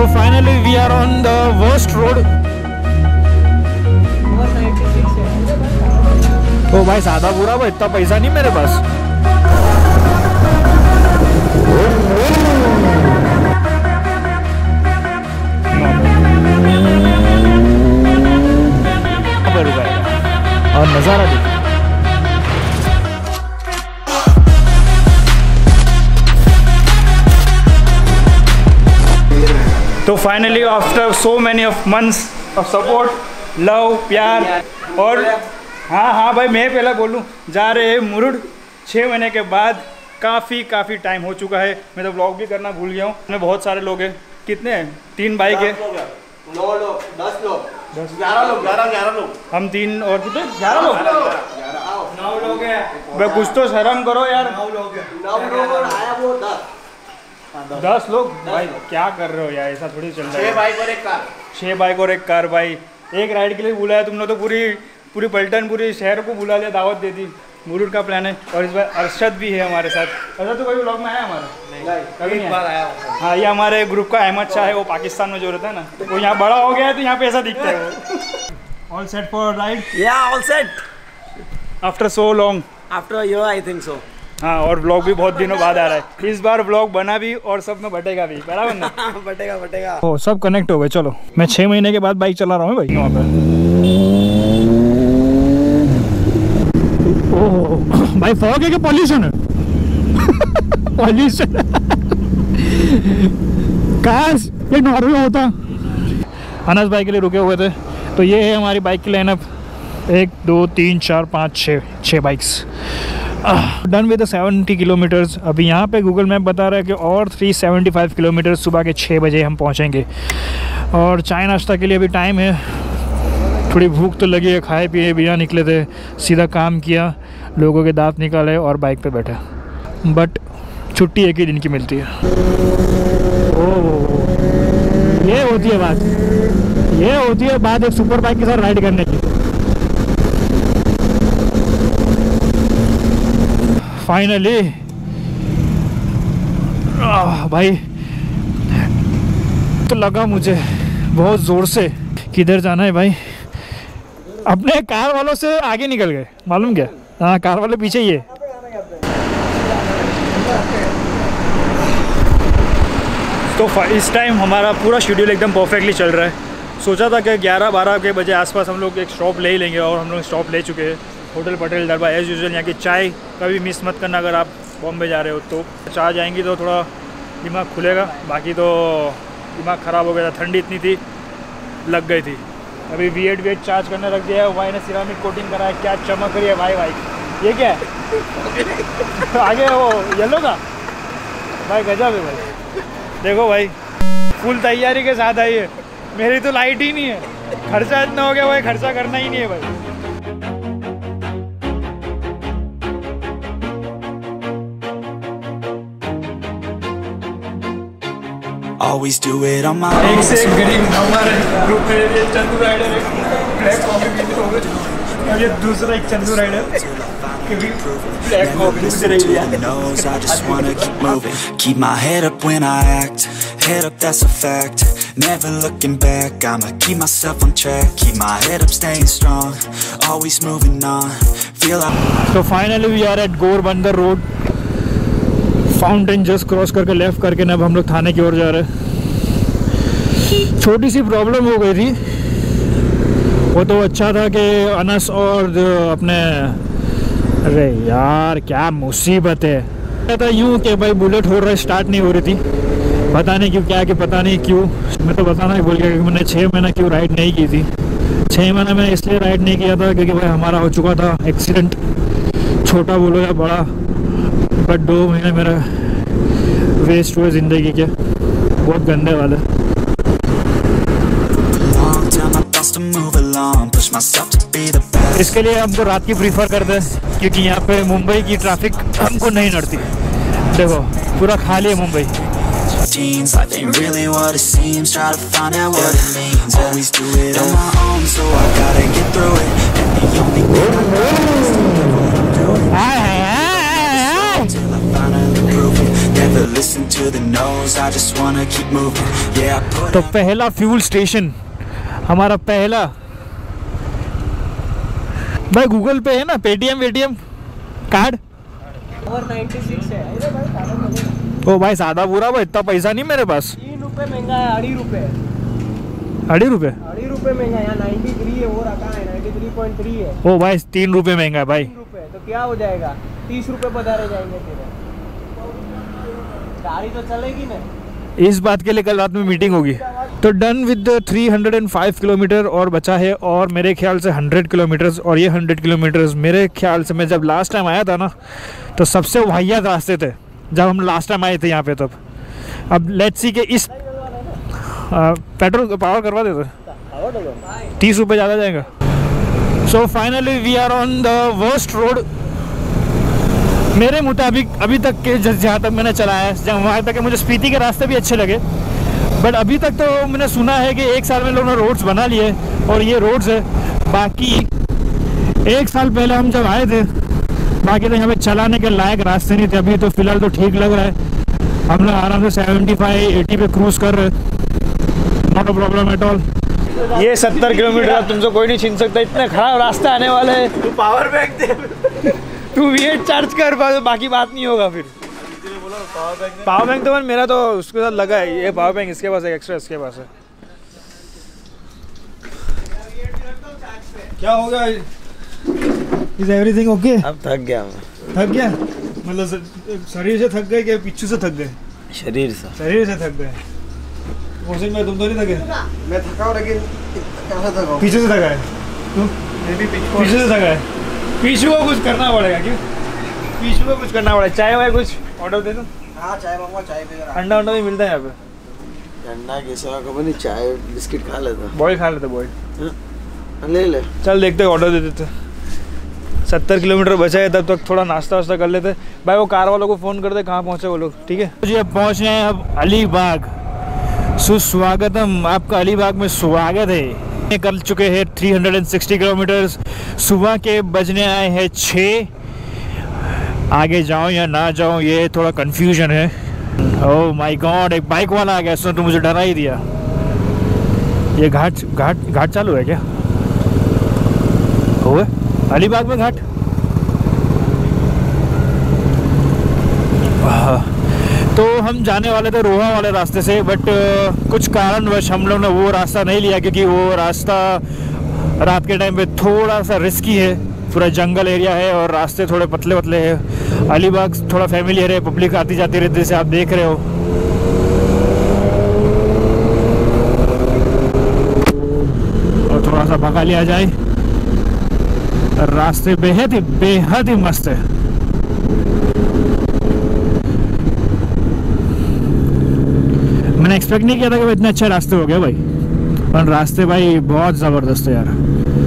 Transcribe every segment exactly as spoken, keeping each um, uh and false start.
So finally we are on the worst road. ओ भाई सादा बुरा भाई, इतना पैसा नहीं मेरे पास। और नज़ारा देखो। तो finally after so many of months of support, love, प्यार और हाँ हाँ भाई मैं पहला बोलूँ, जा रहे हैं मुरुड। छः महीने के बाद काफ़ी काफ़ी टाइम हो चुका है। मैं तो व्लॉग भी करना भूल गया हूँ। मैं बहुत सारे लोग हैं। कितने हैं? तीन बाइक है, नौ लोग, दस लोग, दस ग्यारह लोग, ग्यारह ग्यारह लोग, हम तीन और कितने? ग्यारह लोग, नौ लोग हैं। भाई कुछ तो शर्म करो यार। नौ लोग हैं, नौ लोग और आया वो दस दस लोग। भाई क्या कर रहे हो यार, ऐसा थोड़ी चल रहा है। छह बाइक और एक कार, छः बाइक और एक कार। भाई एक राइड के लिए बुलाया तुमने तो पूरी पूरी पलटन पूरी शहर को बुला लिया, दावत दे दी। मुरुड का प्लान है और इस बार अरशद भी है हमारे साथ। अरशद तो कभी व्लॉग में आया हमारा? नहीं, कभी नहीं बार आया। हाँ, ये हमारे ग्रुप का अहमद शाह है, वो पाकिस्तान में जो रहता है ना, वो यहाँ बड़ा हो गया है तो यहाँ पे ऐसा दिखता है वो। All set for ride? या all set after so long, after a year I think so. हाँ, और व्लॉग भी बहुत दिनों बाद आ रहा है। इस बार व्लॉग बना भी और सब में बटेगा भी, बराबर ना? बटेगा बटेगा। ओ, सब कनेक्ट हो गए। चलो, मैं छः महीने के बाद बाइक चला रहा हूँ भाई वहाँ पे। ओह भाई, फॉग है कि पॉल्यूशन है? पॉल्यूशन। काश ये नॉर्वे होता। अनस बाइक के लिए रुके हुए थे। तो ये है हमारी बाइक की लाइनअप। एक दो तीन चार पाँच छः छः bikes done with seventy kilometres. अभी यहाँ पे गूगल मैप बता रहा है कि और थ्री सेवेंटी फाइव किलोमीटर सुबह के छः बजे हम पहुँचेंगे। और चाय नाश्ता के लिए अभी टाइम है। थोड़ी भूख तो लगी है, खाए पिए बिना निकले थे, सीधा काम किया, लोगों के दांत निकाले और बाइक पे बैठे। बट छुट्टी एक ही दिन की मिलती है। ओह, ये होती है बात, ये होती है बात एक सुपर बाइक के साथ राइड करने की। फाइनली भाई तो लगा मुझे बहुत ज़ोर से। किधर जाना है भाई? अपने कार वालों से आगे निकल गए, मालूम क्या? हाँ, कार वाले पीछे ही है। तो इस टाइम हमारा पूरा शेड्यूल एकदम परफेक्टली चल रहा है। सोचा था कि ग्यारह बारह के बजे आसपास हम लोग एक स्टॉप ले ही लेंगे और हम लोग स्टॉप ले चुके हैं, होटल पटेल दरबा एज़ यूजुअल। यहाँ की चाय कभी मिस मत करना अगर आप बॉम्बे जा रहे हो तो। चाय जाएंगी तो थोड़ा दिमाग खुलेगा, बाकी तो दिमाग ख़राब हो गया था, ठंडी इतनी थी, लग गई थी। अभी वी एट वी एट चार्ज करने रख दिया है। भाई ने सिरामिक कोटिंग करा है, क्या चमक रही है भाई। भाई ये क्या है? आगे वो येलो का भाई, गजब है भाई। देखो भाई, फुल तैयारी के साथ आई है। मेरी तो लाइट ही नहीं है, खर्चा इतना हो गया भाई, खर्चा करना ही नहीं है भाई। Always do it on my own. एक से एक गरीब हमारे ग्रुप में ये चंदू राइडर है, ब्लैक कॉफी पीते हो गए। और ये दूसरा एक चंदू राइडर के भी ब्लैक कॉफी पीते रह गया। Knows I just wanna keep moving. Keep my head up when I act. Head up, that's a fact. Never looking back. I'ma keep myself on track. Keep my head up, staying strong. Always moving on. Feel like. So finally we are at Gorbandar road. Fountain just cross करके left करके ना अब हम लोग थाने की ओर जा रहे हैं। छोटी सी प्रॉब्लम हो गई थी, वो तो अच्छा था कि अनस और अपने, अरे यार क्या मुसीबत है। था यूँ कि भाई बुलेट हो रहा है, स्टार्ट नहीं हो रही थी, पता नहीं क्यों, क्या कि पता नहीं क्यों। मैं तो बताना ही भूल गया कि मैंने छः महीना क्यों राइड नहीं की थी। छः महीना मैंने इसलिए राइड नहीं किया था क्योंकि भाई हमारा हो चुका था एक्सीडेंट, छोटा बोलो या बड़ा, बट दो महीने मेरा वेस्ट हुए ज़िंदगी के, बहुत गंदे वाले। इसके लिए हमको रात की प्रीफर करते हैं क्योंकि यहाँ पे मुंबई की ट्रैफिक हमको नहीं नड़ती। देखो पूरा खाली है Mumbai. Life ain't really what it seems. Try to find out what it means. Always do it on my own, so I gotta get through it. And the only thing I know is to do what I'm doing. Till I finally prove it that never listen to the no's, I just wanna keep moving. Yeah, I put तो पहला fuel station हमारा पहला भाई Google पे है ना, Paytm वेटीएम card और छियानवे है। ओ भाई सादा पूरा भाई, इतना पैसा नहीं मेरे पास। तीन रुपए महंगा है, अढ़ी रुपए अढ़ी रुपए अढ़ी रुपए महंगा है। यहाँ तिरानवे है, वो रखा है तिरानवे पॉइंट तीन है। ओ भाई तीन रुपए महंगा है भाई। तीन रुपए तो क्या हो जाएगा, तीस रुपए पधारे जाएंगे तेरे। गाड़ी तो चलेगी ना। इस बात के लिए कल रात में मीटिंग होगी। तो डन विद तीन सौ पाँच किलोमीटर और बचा है, और मेरे ख्याल से सौ किलोमीटर्स, और ये सौ किलोमीटर्स मेरे ख्याल से मैं जब लास्ट टाइम आया था ना तो सबसे वाहियात रास्ते थे जब हम लास्ट टाइम आए थे यहाँ पे। तब अब लेट्स सी के इस आ, पेट्रोल पावर करवा देते, तीस रुपये ज़्यादा जाएगा। So finally we are on the worst road मेरे मुताबिक अभी तक के, जहाँ तक मैंने चलाया है, जहाँ वहाँ तक के मुझे स्पीति के रास्ते भी अच्छे लगे, बट अभी तक तो मैंने सुना है कि एक साल में लोगों ने रोड्स बना लिए और ये रोड्स है। बाकी एक साल पहले हम जब आए थे, बाकी तो यहाँ पे चलाने के लायक रास्ते नहीं थे। अभी तो फिलहाल तो ठीक लग रहा है, हम लोग आराम से पचहत्तर अस्सी पे क्रूज कर रहे, not a problem at all. ये सत्तर किलोमीटर तुमसे कोई नहीं छीन सकता, इतने खराब रास्ते आने वाले हैं। तू पावर बैंक दे, तू वी एट चार्ज कर, बाकी बात नहीं होगा फिर। पावर बैंक तो मेरा तो उसके साथ लगा है, ये पावर बैंक इसके पास है, एक्स्ट्रा इसके पास है। क्या हो गया? Is everything okay? अब थक गया मैं। थक गया मतलब शरीर से थक गए कि पीछू से थक गए? शरीर से शरीर से थक गए। मोहसिन भाई तुम तो नहीं थके? मैं थका हूँ, लेकिन कैसे थका हूँ? पीछे से थका है तू? पीछे से थका है। पीछू को कुछ करना पड़ेगा क्यों? पीछू को कुछ करना पड़ेगा। चाय वाय कुछ ऑर्डर दे दो। हाँ चाय मांगवा, चाय पे अंडा अंडा भी मिलता है यहाँ पे। अंडा कैसा खबर नहीं, चाय बिस्किट खा लेता। बॉयल खा लेते बॉयल। ले ले, चल देखते ऑर्डर दे देते। सत्तर किलोमीटर बचा है, तब तक थोड़ा नाश्ता वास्ता कर लेते। भाई वो कार वालों को फ़ोन कर दे कहाँ पहुँचे वो लोग, ठीक है? जी अब पहुँच रहे हैं अब अलीबाग। सुस्वागतम, आपका अलीबाग में स्वागत है। कर चुके हैं तीन सौ साठ किलोमीटर, सुबह के बजने आए हैं छः। आगे जाऊँ या ना जाऊँ ये थोड़ा कंफ्यूजन है। ओह माय गॉड, एक बाइक वाला आ गया, उसने तो मुझे डरा ही दिया। ये घाट घाट घाट चालू है क्या? हुए अलीबाग में घाट? तो हम जाने वाले थे रोहा वाले रास्ते से, बट कुछ कारणवश हम लोग ने वो रास्ता नहीं लिया, क्योंकि वो रास्ता रात के टाइम पे थोड़ा सा रिस्की है। पूरा जंगल एरिया है और रास्ते थोड़े पतले पतले हैं। अलीबाग थोड़ा फैमिलियर है, पब्लिक आती जाती रहती है, जैसे आप देख रहे हो। और थोड़ा सा भगा लिया जाए, रास्ते बेहद ही बेहद ही मस्त है। मैंने एक्सपेक्ट नहीं किया था कि इतने अच्छे रास्ते हो गए भाई, पर रास्ते भाई बहुत ज़बरदस्त है यार।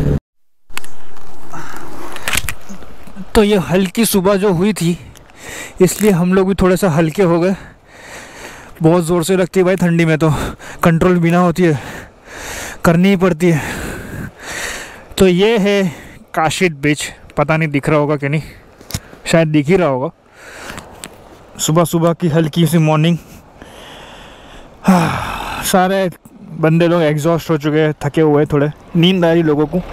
तो ये हल्की सुबह जो हुई थी, इसलिए हम लोग भी थोड़े सा हल्के हो गए। बहुत ज़ोर से लगती है भाई ठंडी में, तो कंट्रोल बिना होती है, करनी ही पड़ती है। तो ये है काशिद बीच, पता नहीं दिख रहा होगा कि नहीं, शायद दिख ही रहा होगा। सुबह सुबह की हल्की सी मॉर्निंग। सारे बंदे लोग एग्जॉस्ट हो चुके हैं, थके हुए, थोड़े नींद आ रही लोगों को।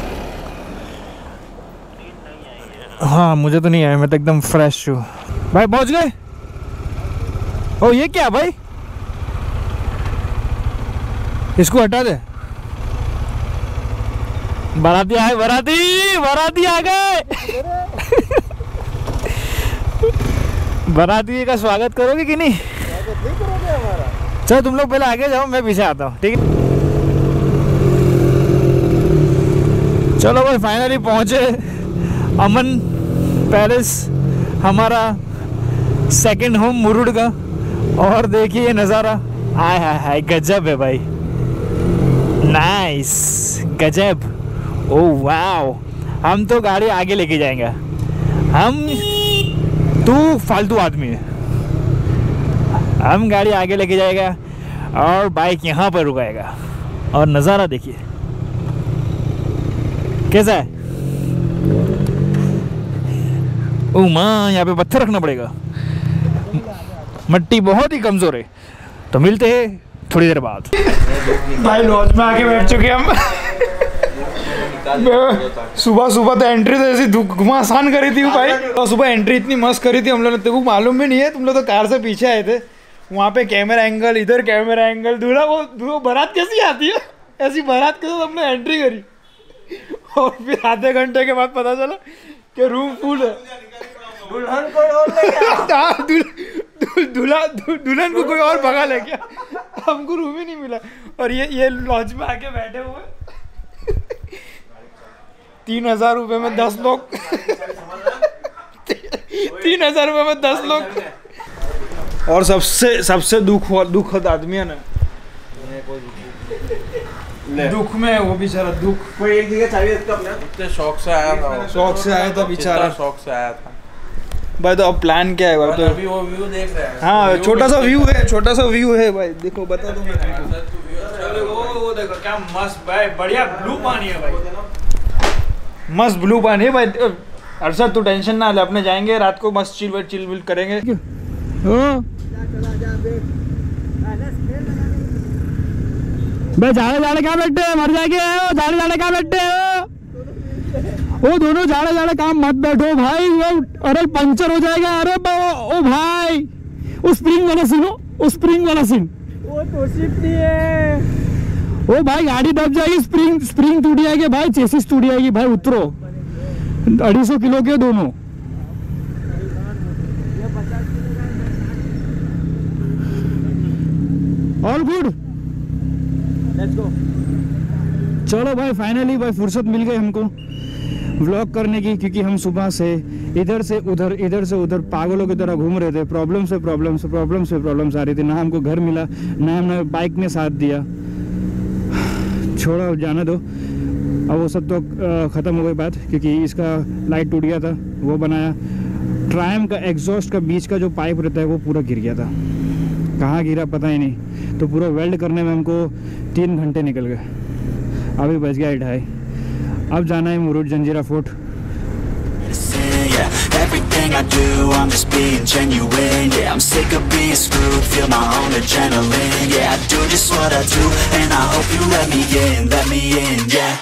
हाँ मुझे तो नहीं आया, मैं तो एकदम फ्रेश हूँ भाई। पहुँच गए? ओ ये क्या भाई, इसको हटा दे। बाराती आए, बाराती बाराती आ गए। बाराती का स्वागत करोगे कि नहीं? चलो तुम लोग पहले आगे जाओ, मैं पीछे आता हूँ, ठीक है? चलो भाई फाइनली पहुँचे अमन पैलेस, हमारा सेकंड होम मुरुड का। और देखिए ये नज़ारा, आय हाय हाय गजब है भाई, नाइस गजब। ओह वाओ, हम तो गाड़ी आगे लेके जाएंगे। हम तू फालतू आदमी है, हम गाड़ी आगे लेके जाएगा और बाइक यहाँ पर रुकाएगा। और नज़ारा देखिए कैसा है। ओह माँ, यहाँ पे पत्थर रखना पड़ेगा। मट्टी बहुत ही कमज़ोर है। तो मिलते हैं थोड़ी देर बाद। भाई लॉज में आके बैठ चुके हम। सुबह सुबह तो एंट्री तो ऐसी घुमासान करी थी भाई, और सुबह एंट्री इतनी मस्त करी थी हम लोग ने, तेरे को मालूम भी नहीं है, तुम लोग तो कार से पीछे आए थे। वहाँ पे कैमरा एंगल, इधर कैमरा एंगल, दूल्हा वो दूल्हा बारात कैसी आती है, ऐसी बारात के साथ हमने एंट्री करी। और फिर आधे घंटे के बाद पता चला कि रूम फुल है। दुल्हन कोई और ले गया, दूल्हा दुल्हन को कोई और भगा ले गया, हमको रूम ही नहीं मिला। और ये ये लॉज में आके बैठे हुए तीन हजार रुपये में दस लोग तीन हजार रुपये में दस लोग। और सबसे सबसे दुख दुखद आदमी है ना, दुख में वो बेचारा, दुख कोई एक जगह चाहिए इसका अपना, इतने शौक से आया था, शौक से आया था बेचारा, शौक से आया था भाई। तो अब प्लान क्या है भाई? तो अभी वो व्यू देख रहे हैं। हाँ, छोटा सा व्यू है, छोटा सा व्यू है भाई, देखो बता दो। वो वो देखो क्या मस्त भाई, बढ़िया ब्लू पानी है भाई, मस्त ब्लू पानी है भाई। अरशद तू टेंशन ना ले, अपने जाएंगे रात को मस्त चिल चिल विल करेंगे। भाई जाड़े जाड़े क्या बैठे हैं, मर जाएंगे। जाड़े जाड़े क्या बैठे हो, वो दोनों जाड़े जाड़े काम मत बैठो भाई, वो अरे पंचर हो जाएगा। अरे ओ भाई, वो स्प्रिंग वाला सीन हो, वो स्प्रिंग वाला सीन, वो तो शिफ्ट नहीं है। ओ भाई गाड़ी दब जाएगी, स्प्रिंग स्प्रिंग टूट जाएगी भाई, चेसिस टूट जाएगी भाई। उतरो, अढ़ी सौ किलो के दोनों। All good, let's go. चलो भाई, फाइनली भाई फुर्सत मिल गई हमको व्लॉग करने की, क्योंकि हम सुबह से इधर से उधर इधर से उधर पागलों की तरह घूम रहे थे। प्रॉब्लम से प्रॉब्लम से प्रॉब्लम से प्रॉब्लम्स आ रही थी, ना हमको घर मिला, ना हमने बाइक ने साथ दिया। छोड़ो, जाने दो, अब वो सब तो ख़त्म हो गई बात, क्योंकि इसका लाइट टूट गया था, वो बनाया। ट्रायम का एग्जॉस्ट का बीच का जो पाइप रहता है वो पूरा गिर गया था, कहाँ गिरा पता ही नहीं। तो पूरा वेल्ड करने में हमको तीन घंटे निकल गए, अभी बच गया ढाई। अब जाना है Murud Janjira fort. Everything I do, I'm just being genuine. Yeah, I'm sick of being screwed, feel my own adrenaline. Yeah, I do just what I do, and I hope you let me in, let me in, yeah.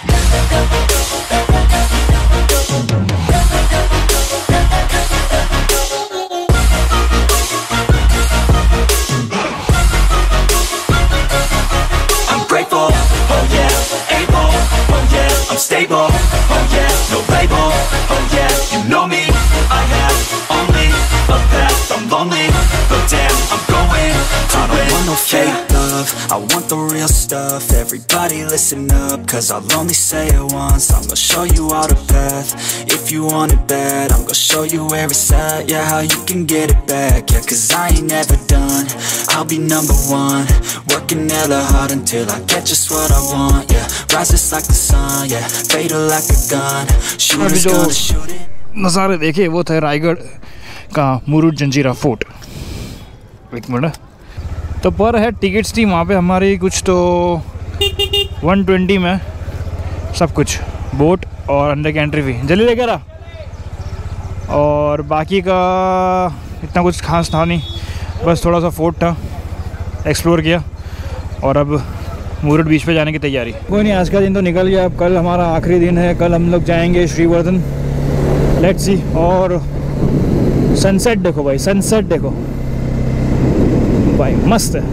I'm grateful, oh yeah, able, oh yeah, I'm stable, oh yeah, no label, oh yeah, you know me. I have only a path, I'm lonely, but damn, I'm going to I don't want no fake love, I want the real stuff. Everybody listen up, cause I'll only say it once. I'm gonna show you all the path, if you want it bad. I'm gonna show you where it's at, yeah, how you can get it back. Yeah, cause I ain't never done, I'll be number one. Working hella hard until I get just what I want. Yeah, rises like the sun, yeah, fatal like a gun. Shooters gonna shoot it. नज़ारे देखिए, वो थे रायगढ़ का Murud Janjira fort. एक minute, तो पर है tickets थी वहाँ पे हमारी कुछ तो वन ट्वेंटी में सब कुछ, बोट और अंदर की एंट्री फी जल्दी लेके रहा। और बाकी का इतना कुछ खास था नहीं, बस थोड़ा सा फोर्ट था, एक्सप्लोर किया। और अब मुरुड बीच पे जाने की तैयारी। कोई नहीं, आज का दिन तो निकल गया, अब कल हमारा आखिरी दिन है। कल हम लोग जाएंगे श्रीवर्धन, लेट्स सी। और सनसेट देखो भाई, सनसेट देखो भाई, मस्त है।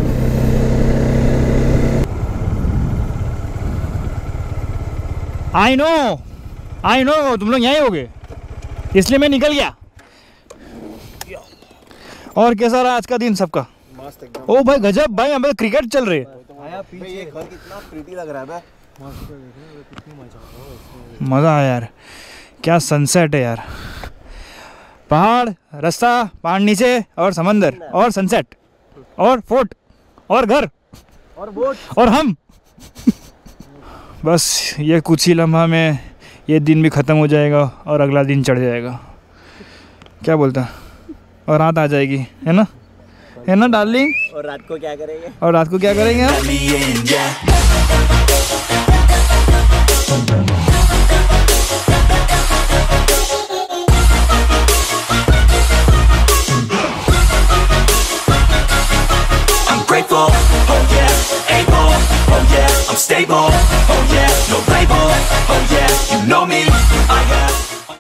आई नो आई नो तुम लोग यहीं होगे, इसलिए मैं निकल गया। और कैसा रहा आज का दिन सबका? मस्त एकदम। ओ भाई गजब भाई, हमें क्रिकेट चल रही है। ये घर कितना प्रीटी लग रहा है। मज़ा आया यार, क्या सनसेट है यार। पहाड़, रास्ता, पहाड़ नीचे, और समंदर, और सनसेट, और फोर्ट, और घर, और बोट, और हम। बस ये कुछ ही लम्हा में ये दिन भी ख़त्म हो जाएगा और अगला दिन चढ़ जाएगा। क्या बोलता? और रात आ जाएगी, है ना, है ना डार्लिंग? और रात को क्या करेंगे? और रात को क्या करेंगे? I'm stable, oh yeah.